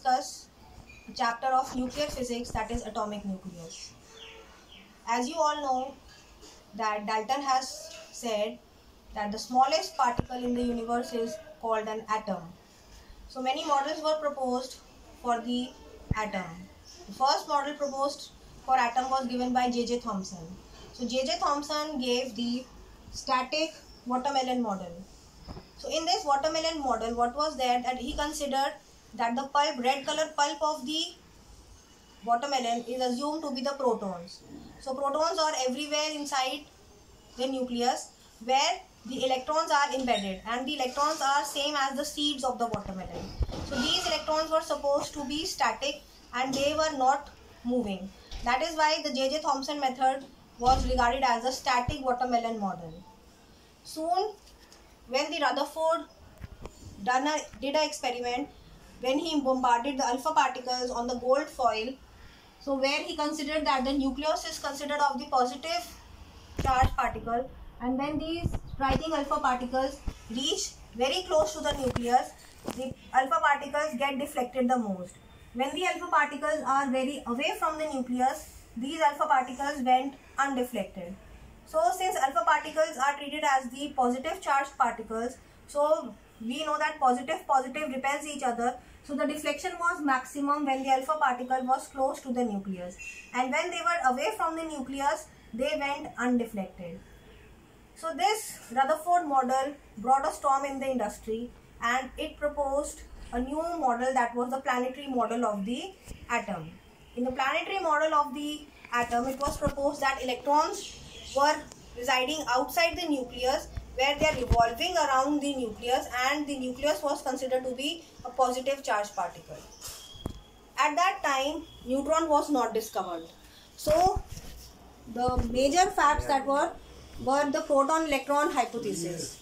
discuss a chapter of nuclear physics, that is atomic nucleus. As you all know that Dalton has said that the smallest particle in the universe is called an atom. So many models were proposed for the atom. The first model proposed for atom was given by J.J. Thomson. So J.J. Thomson gave the static watermelon model. So in this watermelon model, what was there, that he considered that the pulp, red color pulp of the watermelon is assumed to be the protons. So protons are everywhere inside the nucleus where the electrons are embedded, and the electrons are same as the seeds of the watermelon. So these electrons were supposed to be static and they were not moving. That is why the J.J. Thomson method was regarded as a static watermelon model. Soon, when the Rutherford did an experiment, when he bombarded the alpha particles on the gold foil, so where he considered that the nucleus is considered of the positive charged particle, and when these striking alpha particles reach very close to the nucleus, the alpha particles get deflected the most. When the alpha particles are very away from the nucleus, these alpha particles went undeflected. So since alpha particles are treated as the positive charged particles, so we know that positive repels each other. So the deflection was maximum when the alpha particle was close to the nucleus, and when they were away from the nucleus, they went undeflected. So this Rutherford model brought a storm in the industry, and it proposed a new model, that was the planetary model of the atom. In the planetary model of the atom, it was proposed that electrons were residing outside the nucleus, where they are revolving around the nucleus, and the nucleus was considered to be a positive charged particle. At that time, neutron was not discovered. So the major facts that were the proton-electron hypothesis.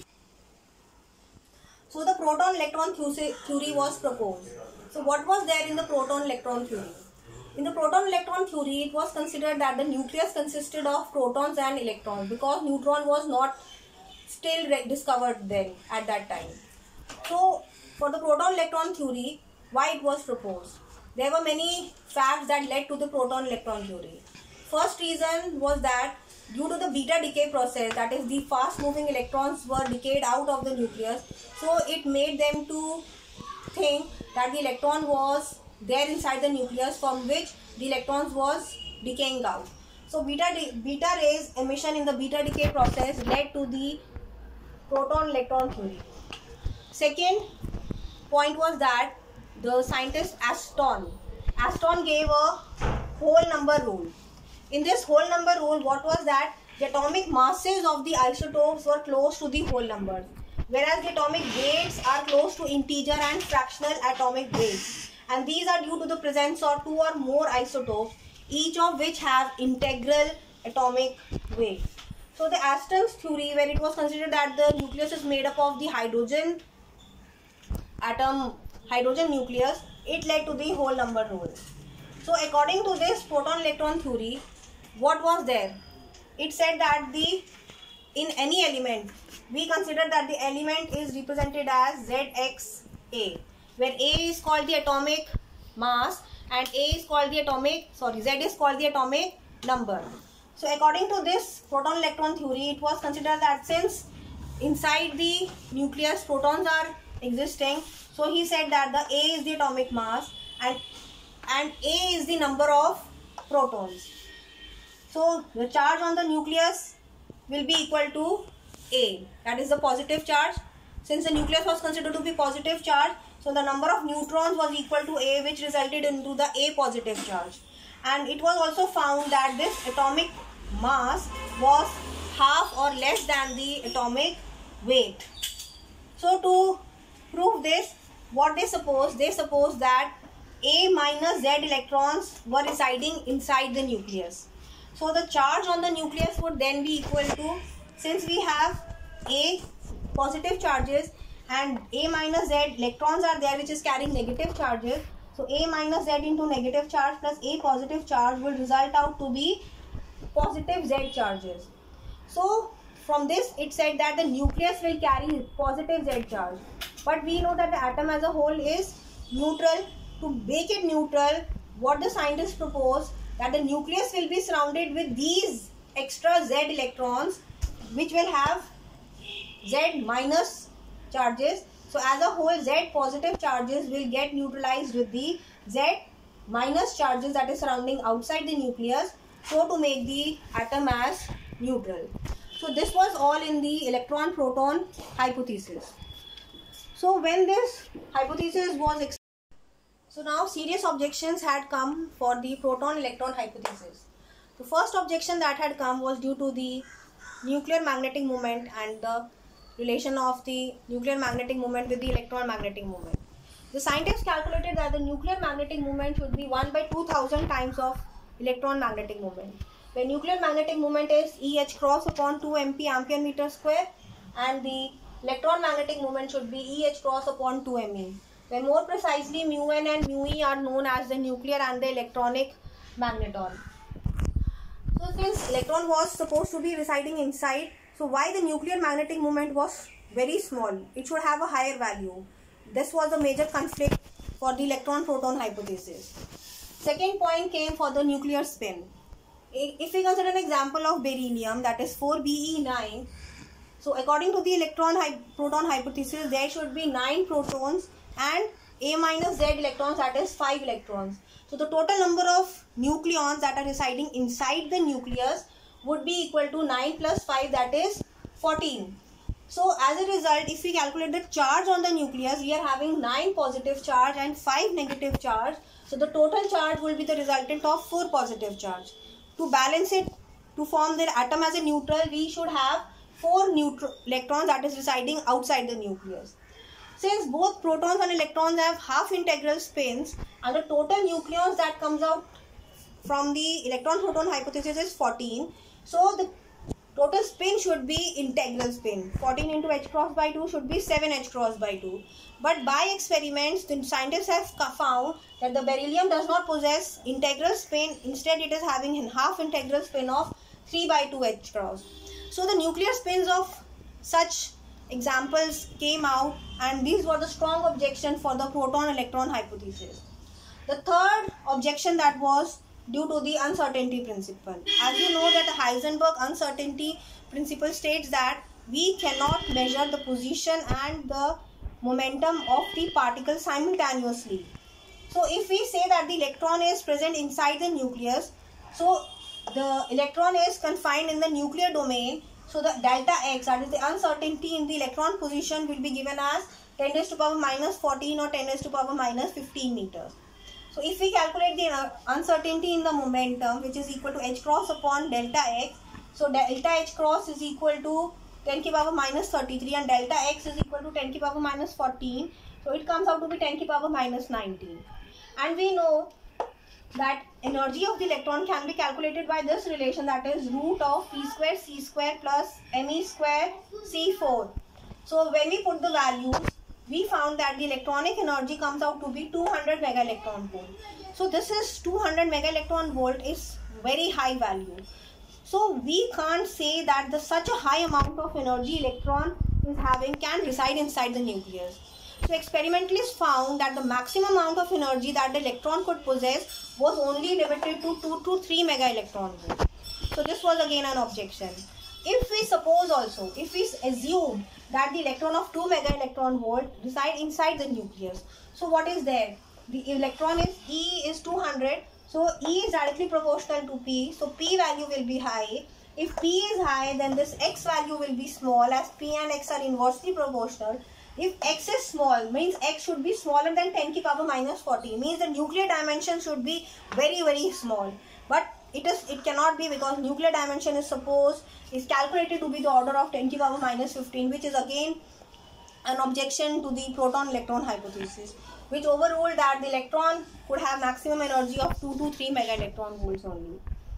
So the proton-electron theory was proposed. So what was there in the proton-electron theory? In the proton-electron theory, it was considered that the nucleus consisted of protons and electrons, because neutron was not still discovered then at that time. So for the proton-electron theory, why it was proposed? There were many facts that led to the proton-electron theory. First reason was that due to the beta decay process, that is the fast moving electrons were decayed out of the nucleus, so it made them to think that the electron was there inside the nucleus, from which the electrons was decaying out. So beta rays emission in the beta decay process led to the proton-electron theory. Second point was that the scientist Aston gave a whole number rule. In this whole number rule, what was that? The atomic masses of the isotopes were close to the whole numbers, whereas the atomic weights are close to integer and fractional atomic weights, and these are due to the presence of two or more isotopes, each of which have integral atomic weight. So the Aston's theory, where it was considered that the nucleus is made up of the hydrogen nucleus, it led to the whole number rule. So according to this proton-electron theory, what was there? It said that in any element, we consider that the element is represented as ZXA, where A is called the atomic mass and Z is called the atomic number. So according to this proton-electron theory, it was considered that since inside the nucleus protons are existing, so he said that the A is the atomic mass and A is the number of protons. So the charge on the nucleus will be equal to A, that is the positive charge. Since the nucleus was considered to be positive charge, so the number of neutrons was equal to A, which resulted into the A positive charge. And it was also found that this atomic mass was half or less than the atomic weight. So to prove this, what they suppose that A minus Z electrons were residing inside the nucleus. So the charge on the nucleus would then be equal to, since we have A positive charges and A minus Z electrons are there which is carrying negative charges, so A minus Z into negative charge plus A positive charge will result out to be positive Z charges. So from this it said that the nucleus will carry positive Z charge, but we know that the atom as a whole is neutral to make it neutral, what the scientists propose, that the nucleus will be surrounded with these extra Z electrons, which will have Z minus charges. So as a whole, Z positive charges will get neutralized with the Z minus charges that is surrounding outside the nucleus, so to make the atom as neutral. So this was all in the electron-proton hypothesis. So when this hypothesis was so now serious objections had come for the proton-electron hypothesis. The first objection that had come was due to the nuclear magnetic moment and the relation of the nuclear magnetic moment with the electron magnetic moment. The scientists calculated that the nuclear magnetic moment should be 1 by 2000 times of electron magnetic moment. The nuclear magnetic moment is EH cross upon 2 MP ampere meter square, and the electron magnetic moment should be EH cross upon 2 ME. When more precisely, mu n and mu e are known as the nuclear and the electronic magneton. So since electron was supposed to be residing inside, so why the nuclear magnetic moment was very small? It should have a higher value. This was a major conflict for the electron-proton hypothesis. Second point came for the nuclear spin. If we consider an example of beryllium, that is 4Be9, so according to the electron-proton hypothesis, there should be 9 protons and A minus Z electrons, that is 5 electrons. So the total number of nucleons that are residing inside the nucleus would be equal to 9 plus 5, that is 14. So as a result, if we calculate the charge on the nucleus, we are having 9 positive charge and 5 negative charge. So the total charge will be the resultant of 4 positive charge. To balance it, to form the atom as a neutral, we should have 4 electrons that is residing outside the nucleus. Since both protons and electrons have half integral spins, and the total nucleons that comes out from the electron-proton hypothesis is 14, so the total spin should be integral spin. 14 into h cross by 2 should be 7 h cross by 2. But by experiments, the scientists have found that the beryllium does not possess integral spin. Instead, it is having a half integral spin of 3 by 2 h cross. So the nuclear spins of such examples came out, and these were the strong objections for the proton-electron hypothesis. The third objection that was due to the uncertainty principle. As you know that the Heisenberg uncertainty principle states that we cannot measure the position and the momentum of the particle simultaneously. So if we say that the electron is present inside the nucleus, so the electron is confined in the nuclear domain, so the delta x, that is the uncertainty in the electron position, will be given as 10 raised to power minus 14 or 10 raised to power minus 15 meters. So if we calculate the uncertainty in the momentum, which is equal to h cross upon delta x, so delta h cross is equal to 10 to the power minus 33 and delta x is equal to 10 to the power minus 14. So it comes out to be 10 to the power minus 19. And we know that energy of the electron can be calculated by this relation, that is root of p square c square plus me square c4. So when we put the values, we found that the electronic energy comes out to be 200 mega electron volt. So this is 200 mega electron volt is very high value. So we can't say that such a high amount of energy electron is having can reside inside the nucleus. So experimentalists found that the maximum amount of energy that the electron could possess was only limited to 2 to 3 mega electron volt. So this was again an objection. If we suppose also, if we assume that the electron of 2 mega electron volt reside inside the nucleus, so what is there? The electron is E is 200, so E is directly proportional to P, so P value will be high. If P is high, then this X value will be small, as P and X are inversely proportional. If X is small, means X should be smaller than 10 to the power minus 40, means the nuclear dimension should be very, very small. But it cannot be, because nuclear dimension is calculated to be the order of 10 to the power minus 15, which is again an objection to the proton-electron hypothesis, which overruled that the electron could have maximum energy of 2 to 3 mega electron volts only.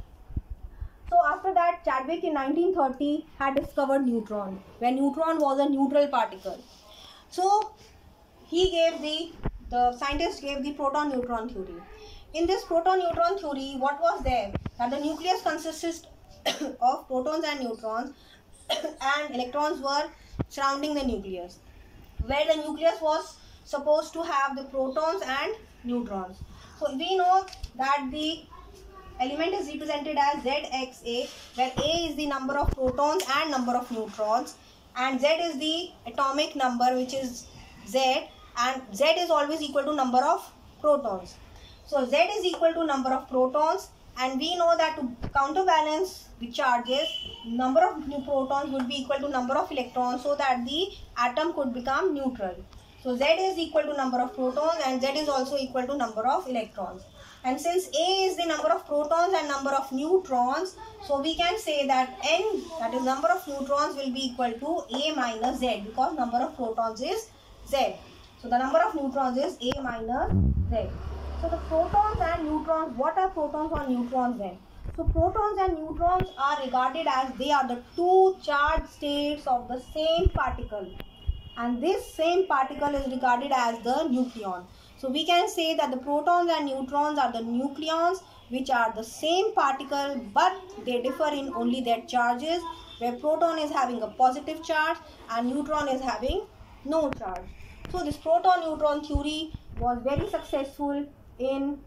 So after that, Chadwick in 1930 had discovered neutron, where neutron was a neutral particle. So he gave the scientist gave the proton-neutron theory. In this proton-neutron theory, what was there? That the nucleus consisted of protons and neutrons and electrons were surrounding the nucleus. Where the nucleus was supposed to have the protons and neutrons. So we know that the element is represented as ZXA, where A is the number of protons and number of neutrons, and Z is the atomic number, which is Z, and Z is always equal to number of protons. So Z is equal to number of protons, and we know that to counterbalance the charges, number of new protons would be equal to number of electrons, so that the atom could become neutral. So Z is equal to number of protons and Z is also equal to number of electrons. And since A is the number of protons and number of neutrons, so we can say that N, that is number of neutrons, will be equal to A minus Z, because number of protons is Z. So the number of neutrons is A minus Z. So the protons and neutrons, what are protons or neutrons then? So protons and neutrons are regarded as they are the two charged states of the same particle, and this same particle is regarded as the nucleon. So we can say that the protons and neutrons are the nucleons, which are the same particle, but they differ in only their charges, where proton is having a positive charge and neutron is having no charge. So this proton-neutron theory was very successful in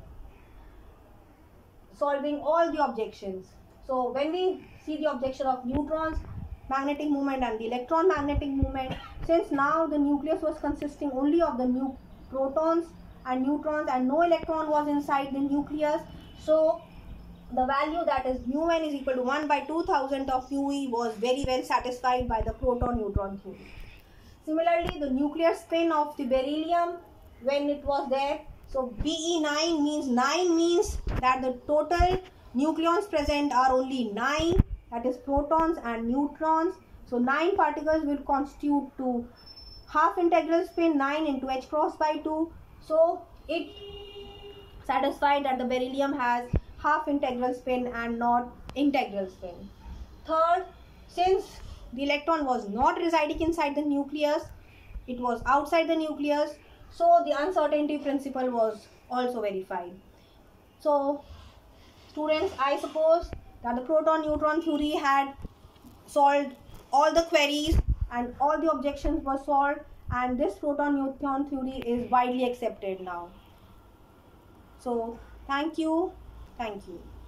solving all the objections. So when we see the objection of neutrons magnetic moment and the electron magnetic moment, since now the nucleus was consisting only of the protons and neutrons and no electron was inside the nucleus, so the value, that is mu n is equal to 1 by 2000 of mu e, was very well satisfied by the proton-neutron theory. Similarly, the nuclear spin of the beryllium, when it was there, so Be9 means that the total nucleons present are only 9, that is protons and neutrons. So 9 particles will constitute to half integral spin 9 into h cross by 2. So it satisfied that the beryllium has half integral spin and not integral spin. Third, since the electron was not residing inside the nucleus, it was outside the nucleus, so the uncertainty principle was also verified. So students, I suppose that the proton-neutron theory had solved all the queries and all the objections were solved, and this proton-neutron theory is widely accepted now. So thank you.